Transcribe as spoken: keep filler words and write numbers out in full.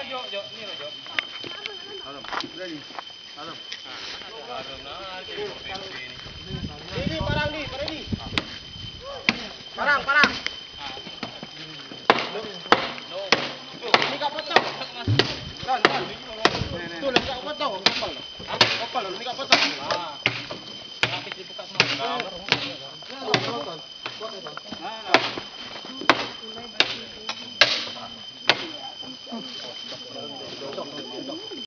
Jo, Jo, ini loh, Jo. Alam, udah nih. Alam. Alam nah, ini. Ini parang nih, parang nih. Parang, parang. No. Ini kapot tau. Kan, kan. Tuh, lagi kapot tau, kapal. Kapal, ini kapot tau.